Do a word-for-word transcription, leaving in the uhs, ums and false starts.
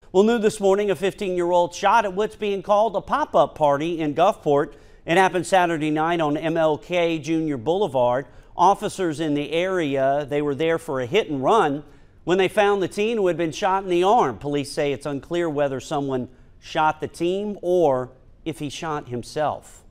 Well, new this morning, a fifteen-year-old shot at what's being called a pop-up party in Gulfport. It happened Saturday night on M L K Junior Boulevard. Officers in the area, they were there for a hit and run when they found the teen who had been shot in the arm. Police say it's unclear whether someone shot the teen or if he shot himself.